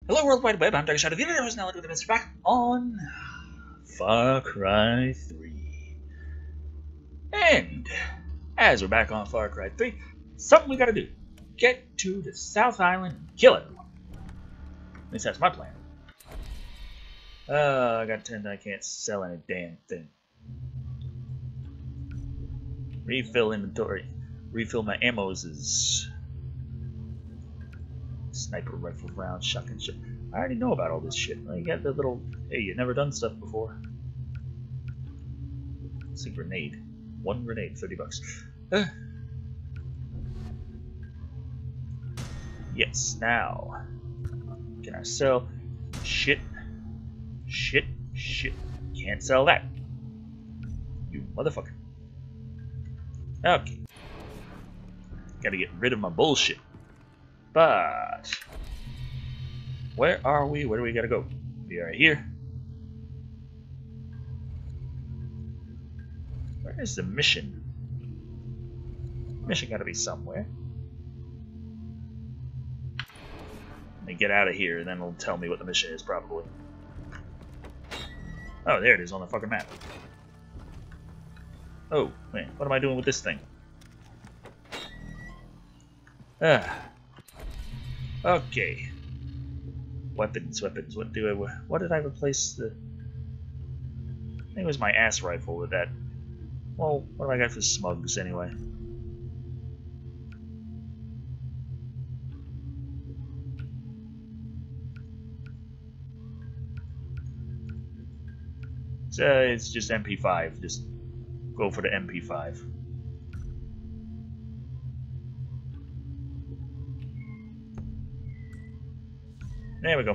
Hello, World Wide Web. I'm Dr. Shado. The internet was now with Mr. Back on Far Cry 3. And as we're back on Far Cry 3, something we gotta do. Get to the South Island and kill it. At least that's my plan. I got 10. I can't sell any damn thing. Refill inventory. Refill my ammos. Sniper rifle round, shotgun shit. I already know about all this shit. You got the little, hey, you've never done stuff before. It's a grenade. One grenade, $30. Yes, now. Can I sell shit? Shit, shit. Can't sell that. You motherfucker. Okay. Gotta get rid of my bullshit. But where are we? Where do we gotta go? We are here. Where is the mission? Mission gotta be somewhere. Let me get out of here, and then it'll tell me what the mission is, probably. Oh, there it is on the fucking map. Oh, man, what am I doing with this thing? Okay. Weapons. What did I replace the... I think it was my ass rifle with that. Well, what do I got for smugs, anyway? It's just MP5. Just go for the MP5. There we go.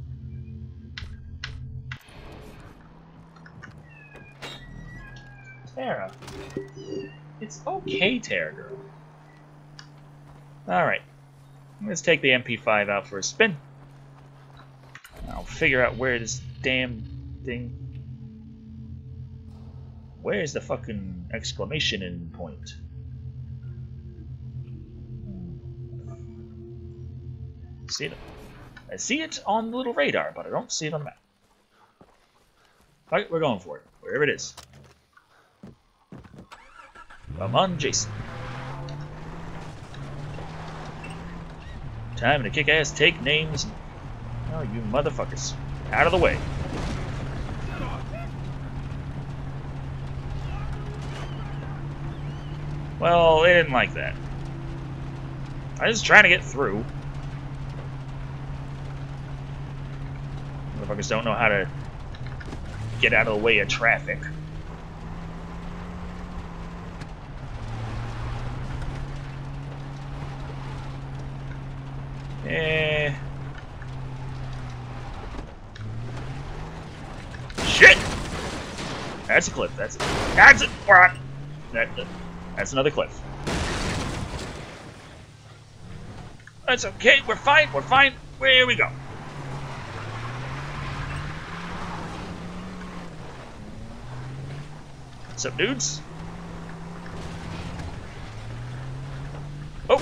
Tara. It's okay, Tara girl. Alright. Let's take the MP5 out for a spin. I'll figure out where this damn thing... Where's the fucking exclamation in point? See it? I see it on the little radar, but I don't see it on the map. Alright, we're going for it. Wherever it is. Come on, Jason. Time to kick ass, take names. Oh, you motherfuckers. Out of the way. Well, they didn't like that. I was trying to get through. Motherfuckers don't know how to get out of the way of traffic. Shit! That's a cliff. That's it. We're on. That's another cliff. That's okay. We're fine. We're fine. Where we go? What's up, dudes? Oh!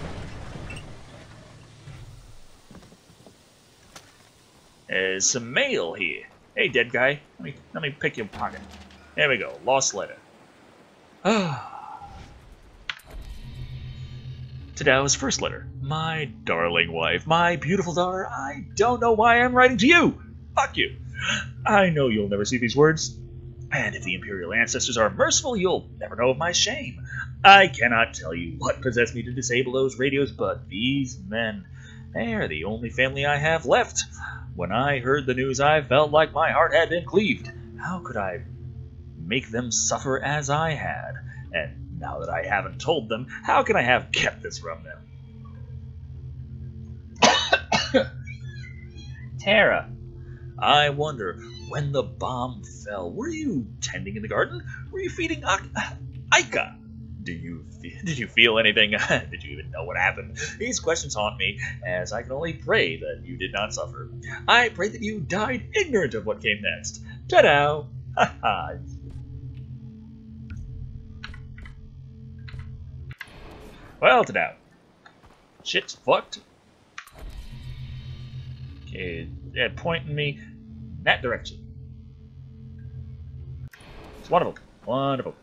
There's some mail here. Hey, dead guy. Let me pick your pocket. There we go. Lost letter. Tadau's first letter. My darling wife, my beautiful daughter, I don't know why I'm writing to you. Fuck you. I know you'll never see these words. And if the Imperial ancestors are merciful, you'll never know of my shame. I cannot tell you what possessed me to disable those radios, but these men, they are the only family I have left. When I heard the news, I felt like my heart had been cleaved. How could I make them suffer as I had? And now that I haven't told them, how can I have kept this from them? Tara, I wonder, when the bomb fell, were you tending in the garden? Were you feeding Aika? Did you feel anything? Did you even know what happened? These questions haunt me, as I can only pray that you did not suffer. I pray that you died ignorant of what came next. Ta-da! Ha ha! Well, ta-da. Shit's fucked. Okay, yeah, pointing me in that direction. It's wonderful. Wonderful.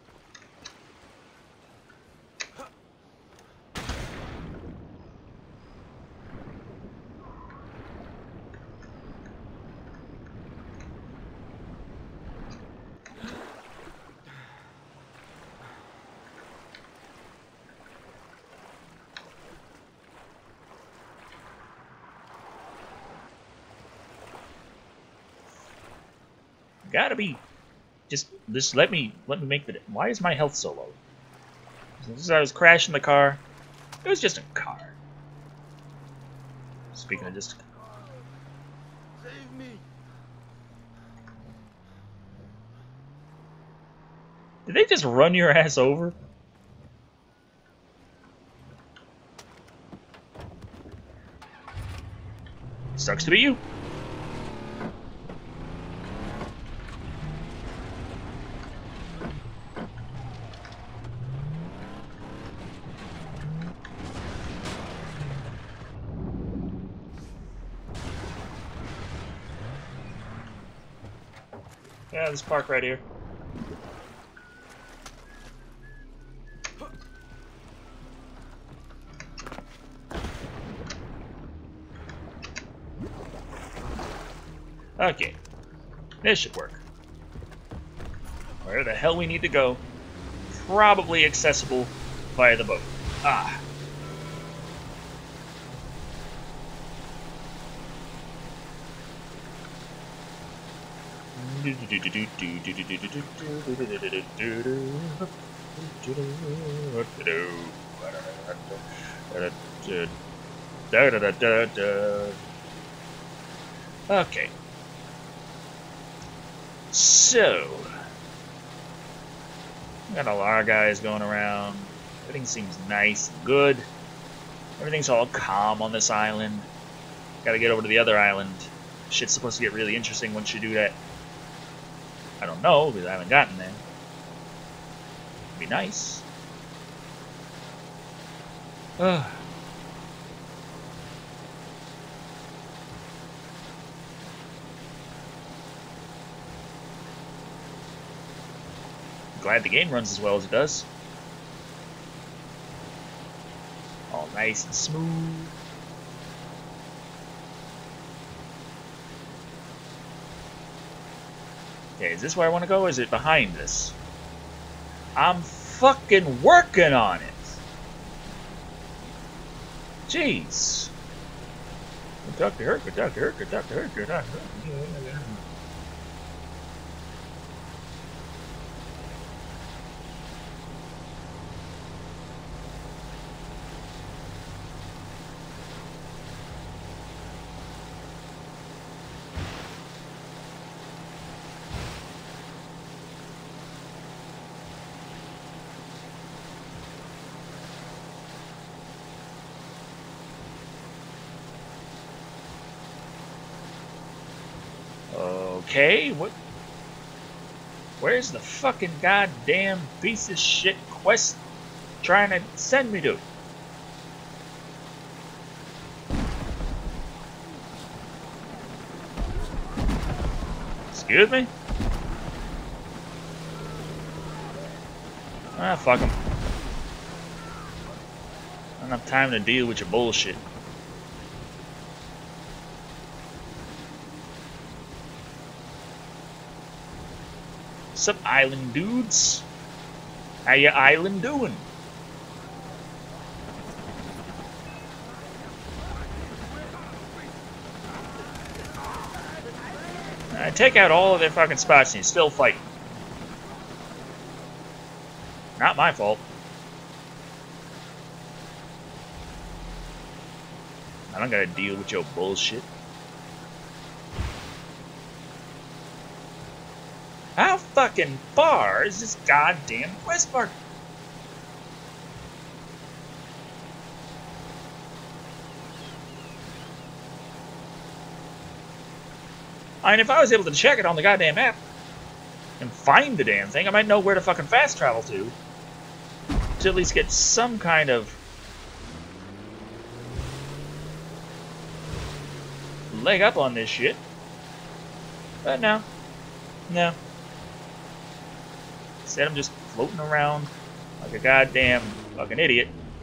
Gotta be. Just let me make the. Why is my health so low? As I was crashing the car. It was just a car. Speaking of just. Save me. Did they just run your ass over? Sucks to be you. Yeah, this park right here. Okay. This should work. Where the hell we need to go. Probably accessible via the boat. Ah. Okay. So, we got a lot of guys going around. Everything seems nice and good. Everything's all calm on this island. Gotta get over to the other island. Shit's supposed to get really interesting once you do that. I don't know, because I haven't gotten there. It'd be nice. Ugh. Glad the game runs as well as it does. All nice and smooth. Okay, is this where I want to go, or is it behind this? I'm fucking working on it! Jeez. Dr. Herc. Okay, what? Where's the fucking goddamn piece of shit quest trying to send me to? Excuse me? Ah, fuck him. I don't have time to deal with your bullshit. Sup, island dudes? How ya island doing? I take out all of their fucking spots and you still fight. Not my fault. I don't gotta deal with your bullshit. How fucking far is this goddamn quest mark? I mean, if I was able to check it on the goddamn map and find the damn thing, I might know where to fucking fast travel to at least get some kind of leg up on this shit. But no. No. Instead, I'm just floating around like a goddamn fucking idiot.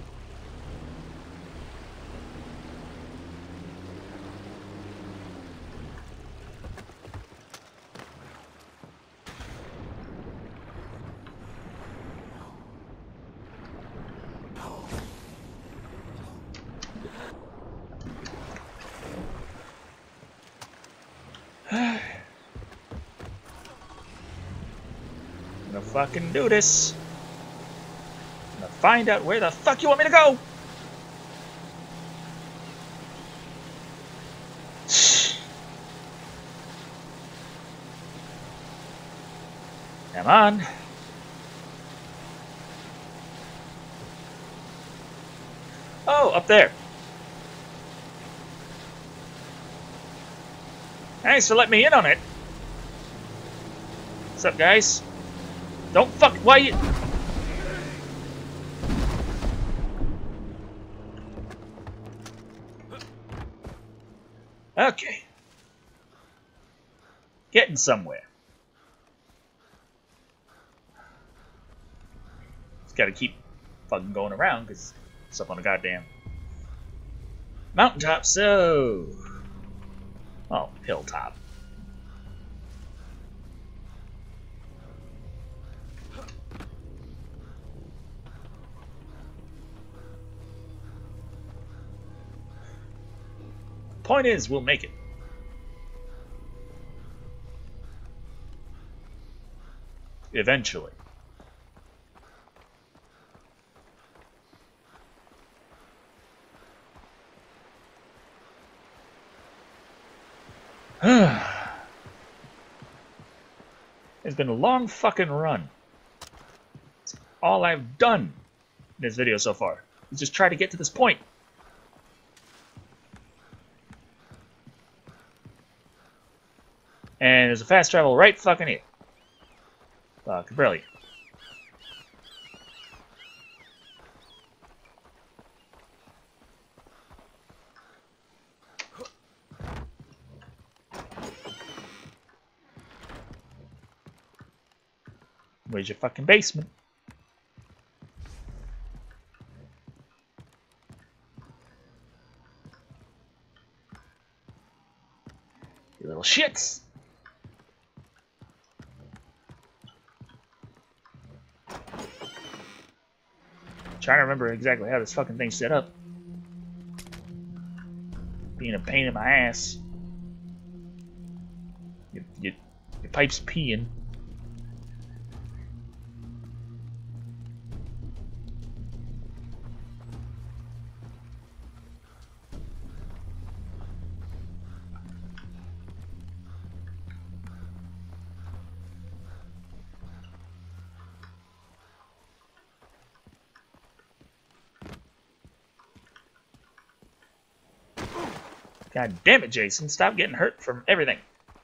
I'm gonna fucking do this. I'm gonna find out where the fuck you want me to go. Come on. Oh, up there. Thanks for letting me in on it. What's up, guys? Don't fuck. Why you? Okay. Getting somewhere. Just gotta keep fucking going around because it's up on a goddamn mountaintop, so. Oh, hilltop. Point is, we'll make it. Eventually. It's been a long fucking run. It's all I've done in this video so far. Is just try to get to this point. And there's a fast travel right fucking here. Fuck, brilliant. Where's your fucking basement? You little shits! Trying to remember exactly how this fucking thing's set up. Being a pain in my ass. Your pipe's peeing. God damn it, Jason. Stop getting hurt from everything.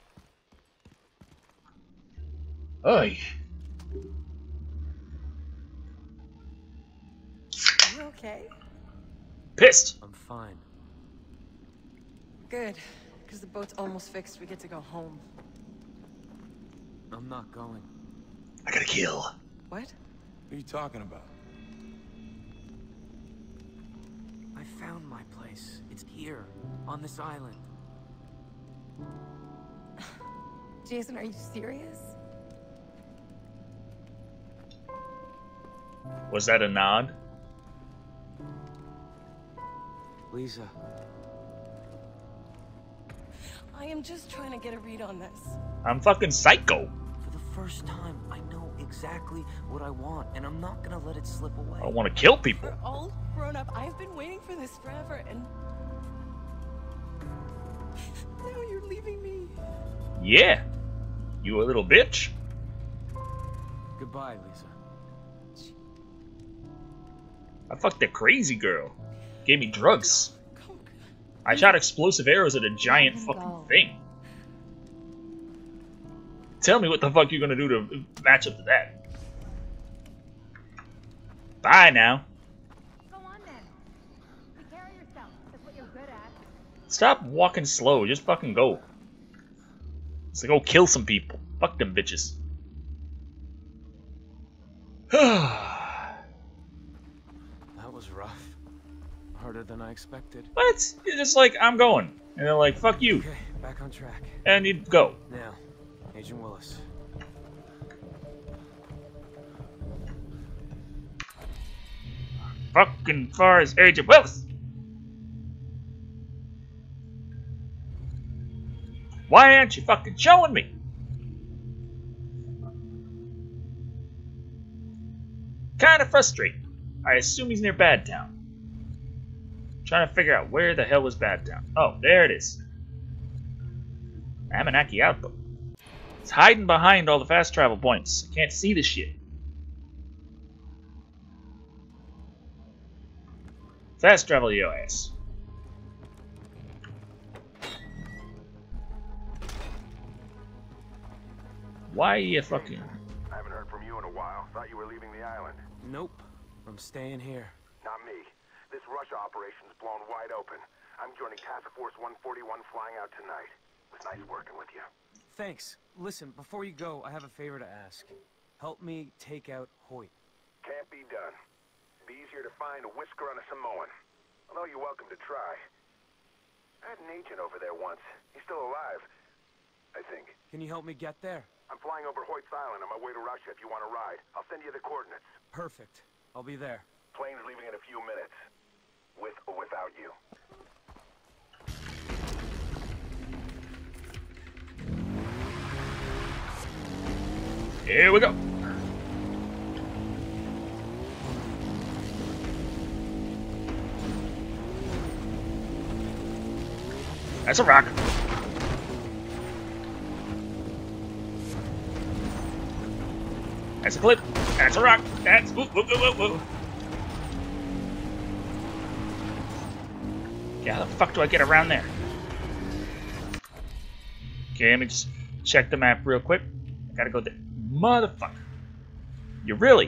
Oy. You okay? Pissed. I'm fine. Good, because the boat's almost fixed. We get to go home. I'm not going. I gotta kill. What? What are you talking about? I found my place. It's here, on this island. Jason, are you serious? Was that a nod? Lisa. I am just trying to get a read on this. I'm fucking psycho. For the first time, I know exactly what I want, and I'm not gonna let it slip away. I want to kill people. We're all grown up. I've been waiting for this forever, and now you're leaving me. Yeah. You a little bitch. Goodbye, Lisa. I fucked the crazy girl. Gave me drugs. I shot explosive arrows at a giant fucking thing. Tell me what the fuck you're gonna do to match up to that. Bye now. Go on then. Take care of yourself. That's what you're good at. Stop walking slow. Just fucking go. It's like, go kill some people. Fuck them bitches. That was rough. Harder than I expected. What? You're just like, I'm going. And they're like, fuck you. Okay, back on track. And you go. Now, Agent Willis. Fucking far as Agent Willis. Why aren't you fucking showing me? Kinda frustrating. I assume he's near Badtown. Trying to figure out where the hell was Badtown. Oh, there it is. Amanaki Outpost. It's hiding behind all the fast travel points. I can't see this shit. Fast travel your ass. Why you fucking... I haven't heard from you in a while. Thought you were leaving the island. Nope. I'm staying here. Not me. This Russia operation's blown wide open. I'm joining Task Force 141 flying out tonight. It was nice working with you. Thanks. Listen, before you go, I have a favor to ask. Help me take out Hoyt. Can't be done. Be easier to find a whisker on a Samoan. Although you're welcome to try. I had an agent over there once. He's still alive, I think. Can you help me get there? I'm flying over Hoyt's Island on my way to Russia if you want to ride. I'll send you the coordinates. Perfect. I'll be there. Plane's leaving in a few minutes. With or without you. Here we go. That's a rock. That's a clip. That's a rock. That's... Whoa, whoa, whoa, whoa. Yeah, how the fuck do I get around there? Okay, let me just check the map real quick. I gotta go there. Motherfucker. You really?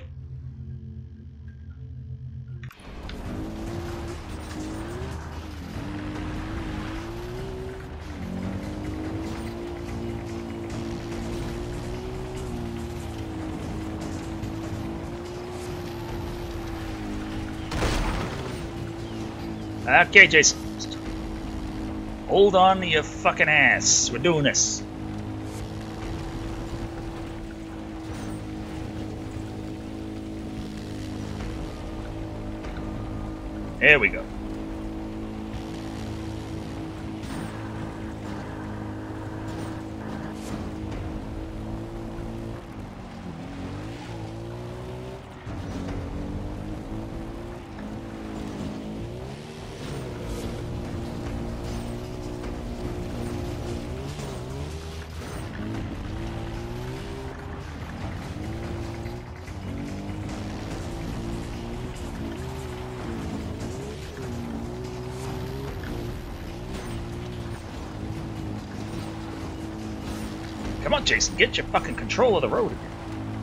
Okay, Jason. Hold on to your fucking ass. We're doing this. There we go. Come on, Jason, get your fucking control of the road again.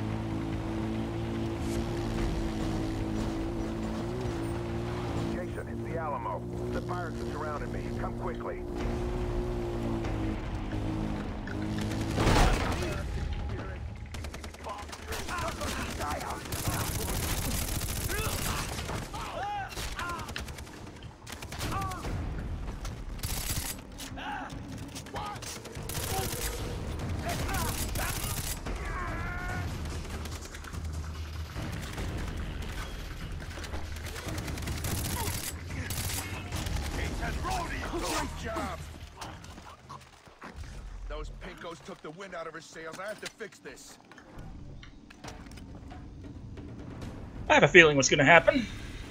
Jason, it's the Alamo. The pirates have surrounded me. Come quickly. Great job! Those pinkos took the wind out of her sails. I have to fix this. I have a feeling what's gonna happen.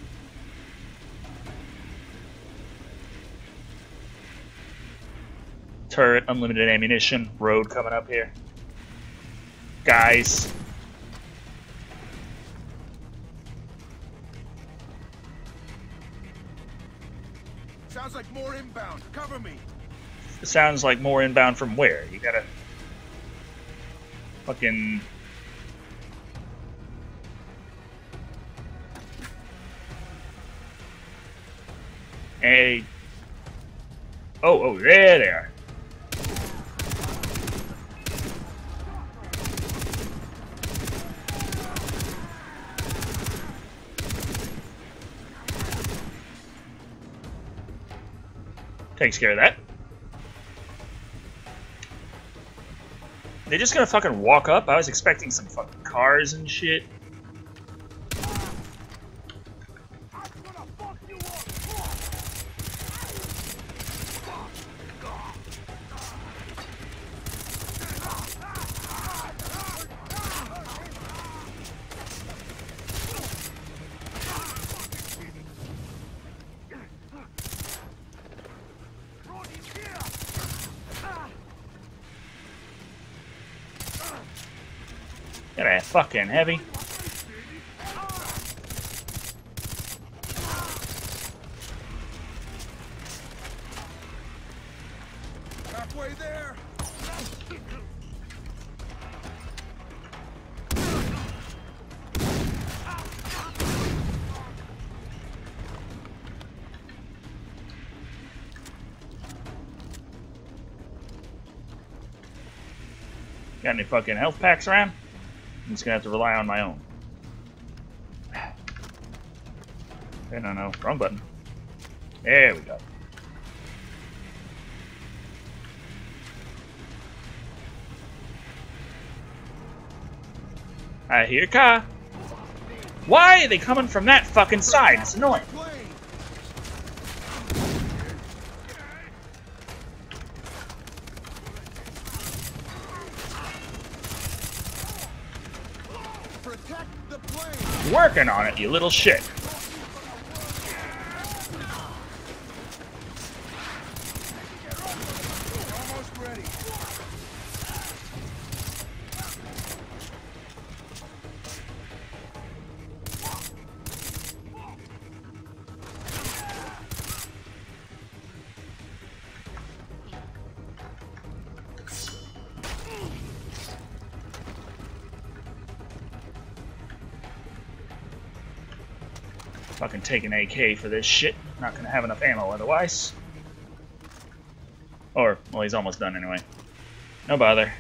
Turret, unlimited ammunition, road coming up here. Guys. Sounds like more inbound. Cover me. It sounds like more inbound from where? You gotta... fucking... Hey... Oh, there they are. Takes care of that. They're just gonna fucking walk up? I was expecting some fucking cars and shit. Get that fucking heavy. Halfway there. Got any fucking health packs around? I'm just gonna have to rely on my own. No, wrong button. There we go. I hear a car. Why are they coming from that fucking side? It's annoying. Protect the plane. Working on it, you little shit. Almost ready. Fucking take an AK for this shit. Not gonna have enough ammo otherwise. Or, well, he's almost done anyway. No bother.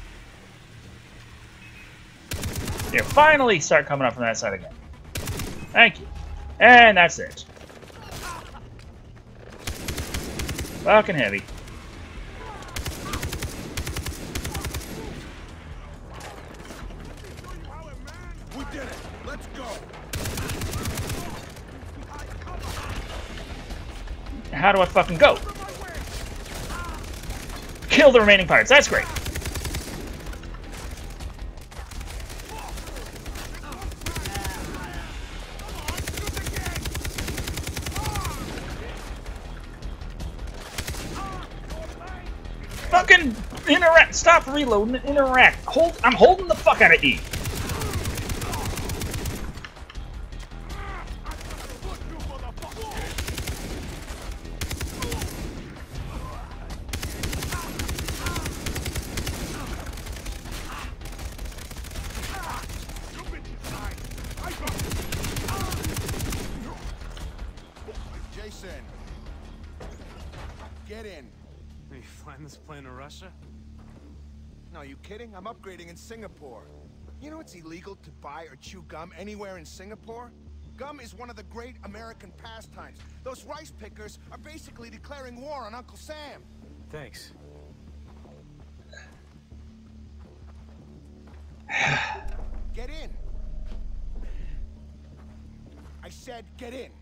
Here, finally start coming up from that side again. Thank you. And that's it. Fucking heavy. We did it. Let's go. How do I fucking go? Kill the remaining pirates. That's great. Fucking interact. Stop reloading and interact. I'm holding the fuck out of E. Jason, get in. Are you flying this plane to Russia? No, you kidding? I'm upgrading in Singapore. You know it's illegal to buy or chew gum anywhere in Singapore? Gum is one of the great American pastimes. Those rice pickers are basically declaring war on Uncle Sam. Thanks. Get in. I said get in.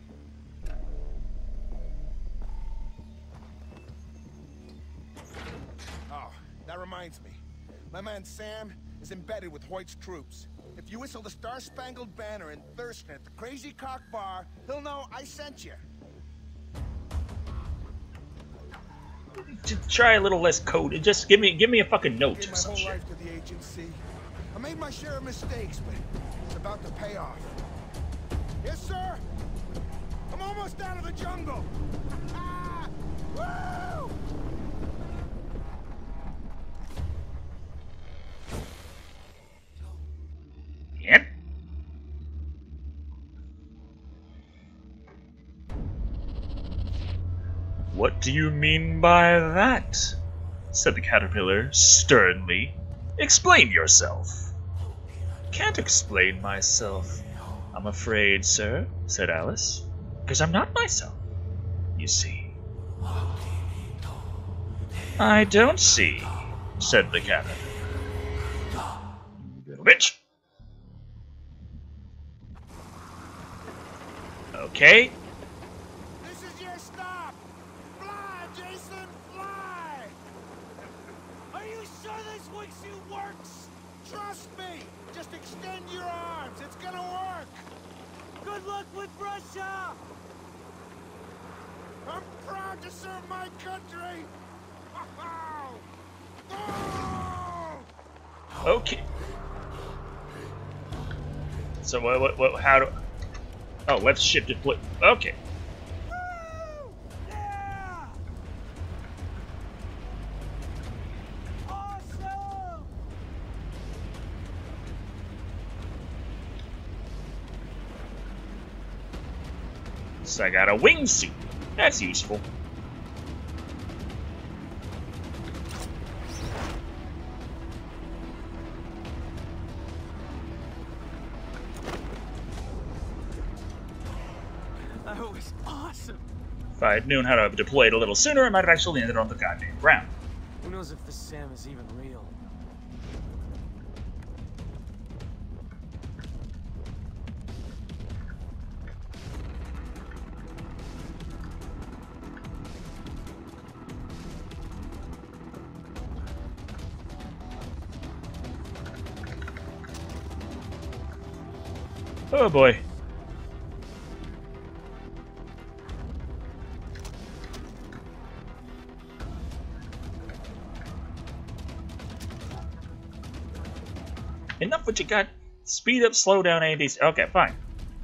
Oh, that reminds me. My man Sam is embedded with Hoyt's troops. If you whistle the Star-Spangled Banner in Thurston at the Crazy Cock Bar, he'll know I sent you. Just try a little less code. Just give me a fucking note Gave or my some whole shit. life to the agency. I made my share of mistakes, but it's about to pay off. Yes, sir. I'm almost out of the jungle. Ah! Woo! Yep. What do you mean by that? Said the caterpillar sternly. Explain yourself. Can't explain myself, I'm afraid, sir, said Alice, because I'm not myself, you see. I don't see, said the caterpillar. You little bitch. Okay. This is your stop! Fly, Jason, fly! Are you sure this wingsuit works? Trust me! Just extend your arms, it's gonna work! Good luck with Russia! I'm proud to serve my country! Oh! Okay. So what how do... Oh, let's shift it. Okay. Woo! Yeah! Awesome! So I got a wingsuit. That's useful. That was awesome! If I had known how to deploy it a little sooner, I might have actually ended on the goddamn ground. Who knows if this Sam is even real? Oh boy. Enough what you got. Speed up, slow down, ADs. Okay, fine.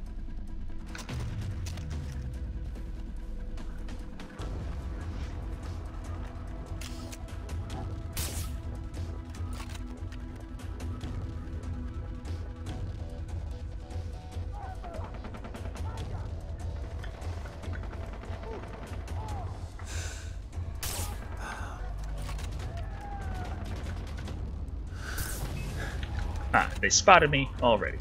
Ah, they spotted me already.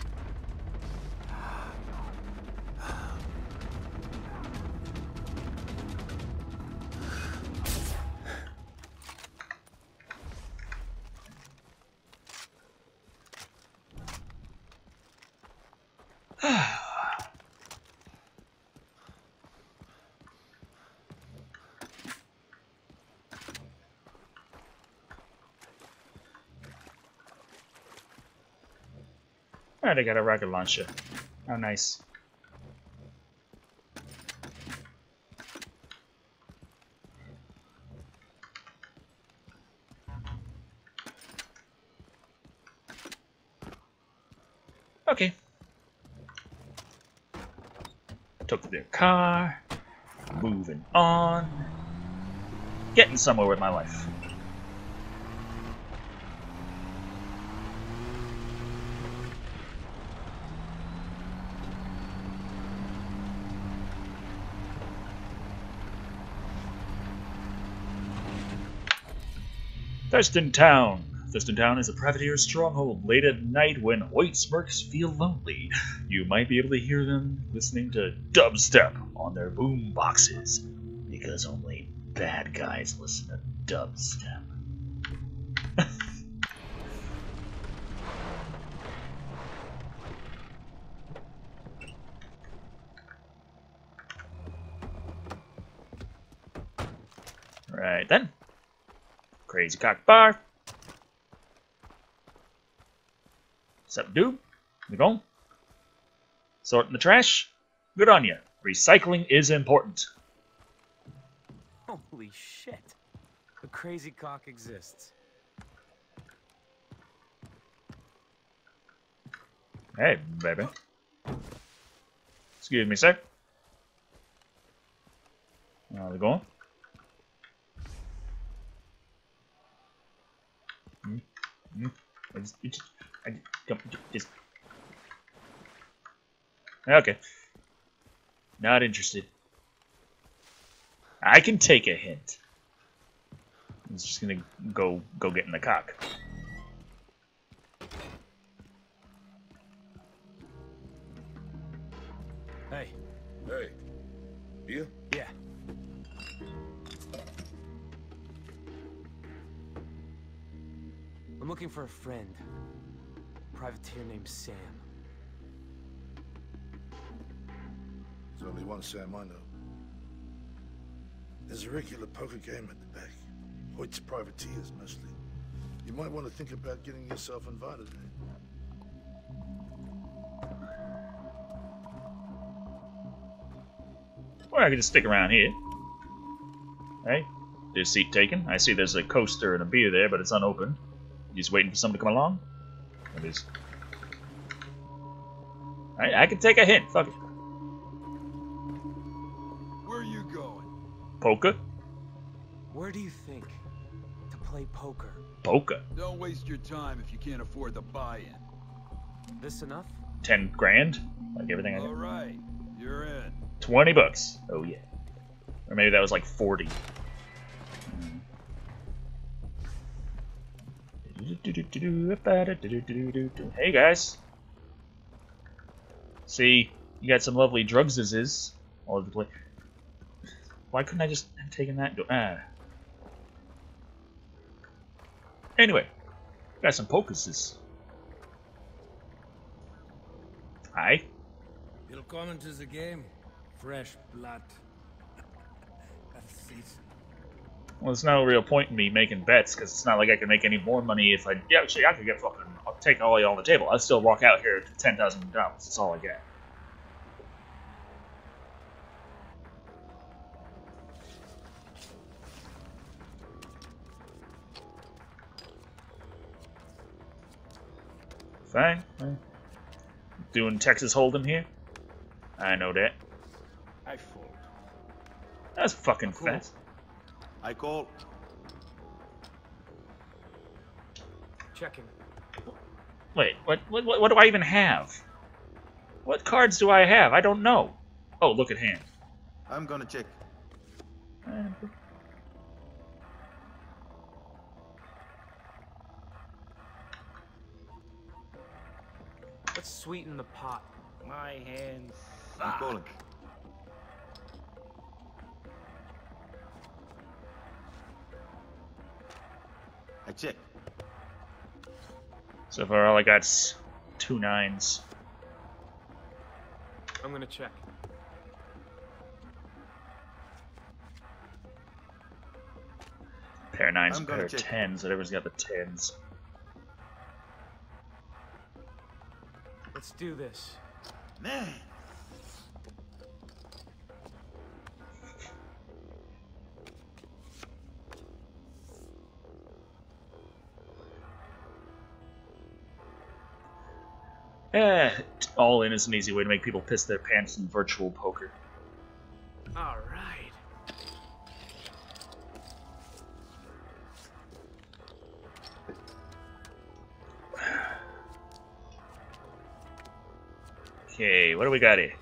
Alright, I got a rocket launcher. How nice. Okay. Took their car. Moving on. Getting somewhere with my life. Thurston Town. Thurston Town is a privateer stronghold. Late at night when white smirks feel lonely, you might be able to hear them listening to dubstep on their boom boxes. Because only bad guys listen to dubstep. Right then. Crazy Cock Bar. What's up, dude? You going? Sorting the trash? Good on you. Recycling is important. Holy shit. The crazy cock exists. Hey, baby. Excuse me, sir. How's it going? Okay. Not interested. I can take a hint. He's just gonna go get in the cock. Hey. Hey. You? Yeah. I'm looking for a friend. A privateer named Sam. There's only one Sam I know. There's a regular poker game at the back. Hoyt's privateers, mostly. You might want to think about getting yourself invited there. Or I could just stick around here. Hey, there's a seat taken. I see there's a coaster and a beer there, but it's unopened. You just waiting for someone to come along? It is. Alright, I can take a hint. Fuck it. Where are you going? Poker? Where do you think? To play poker. Poker. Don't waste your time if you can't afford the buy-in. This enough? 10 grand? Like everything I All got. right, you're in. 20 bucks. Oh yeah. Or maybe that was like 40. Hey guys. See, you got some lovely drugs all over the place. Why couldn't I just have taken that? Anyway, got some pokuses. Hi. Willkommen to the game. Fresh blood. That's season. Well, there's no real point in me making bets, because it's not like I can make any more money if I... Yeah, actually, I could get fucking... I'll take all y'all on the table. I'll still walk out here to $10,000. That's all I get. Fine. Doing Texas Hold'em here? I know that. I fold. That's fucking Cool. fast. I call. Checking. Wait, what do I even have? What cards do I have? I don't know. Oh, look at hand. I'm gonna check. Let's sweeten the pot. My hands. I'm calling. I check. So far, all I got's 2 9s. I'm gonna check. Pair of 9s, I'm pair gonna of check. 10s. Whatever's got the 10s. Let's do this. Man. All in is an easy way to make people piss their pants in virtual poker. All right. Okay, what do we got here?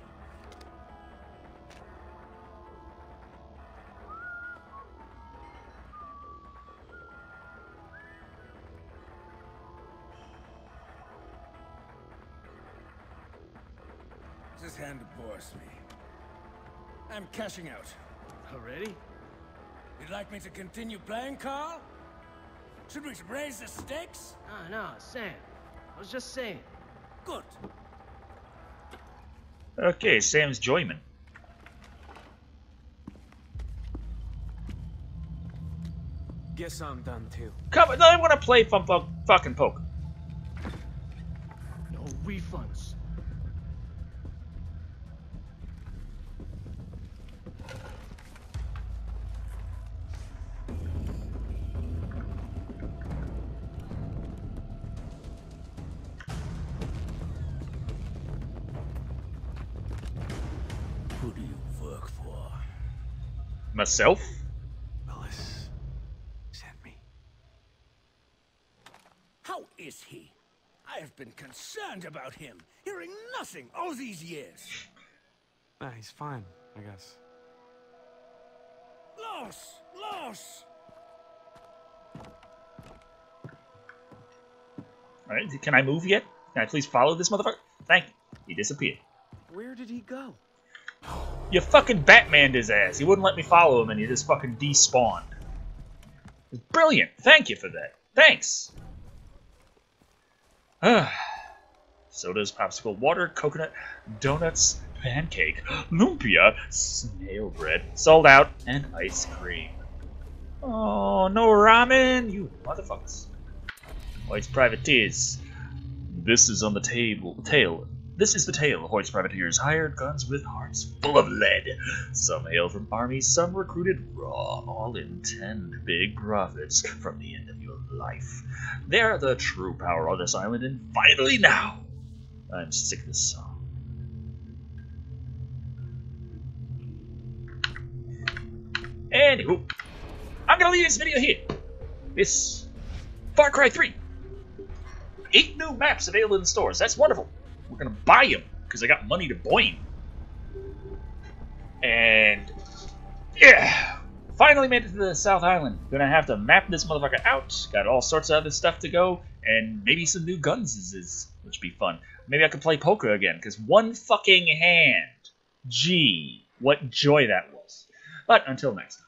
This hand bores me. I'm cashing out. Already? You'd like me to continue playing, Carl? Should we raise the stakes? No, Sam. I was just saying. Good. Okay, Sam's Joyman. Guess I'm done too. Come on, I want to play fucking poker. No refunds. Who do you work for? Myself? Willis sent me. How is he? I have been concerned about him, hearing nothing all these years. Nah, he's fine, I guess. Los! Alright, can I move yet? Can I please follow this motherfucker? Thank you. He disappeared. Where did he go? You fucking Batmaned his ass. He wouldn't let me follow him and he just fucking despawned. It's brilliant. Thank you for that. Thanks. Sodas, popsicle, water, coconut, donuts, pancake, lumpia, snail bread, sold out, and ice cream. Oh, no ramen, you motherfuckers. Hoyt's privateers. This is on the tail. This is the tale of Hoyt's privateers, hired guns with hearts full of lead. Some hail from armies, some recruited raw, all intend big profits from the end of your life. They're the true power on this island, and finally now, I'm sick of this song. Anywho, I'm gonna leave this video here. It's Far Cry 3. 8 new maps available in the stores. That's wonderful. We're gonna buy them because I got money to buy them. And yeah, finally made it to the South Island. Gonna have to map this motherfucker out. Got all sorts of other stuff to go, and maybe some new guns, which would be fun. Maybe I could play poker again because one fucking hand. Gee, what joy that was. But until next time.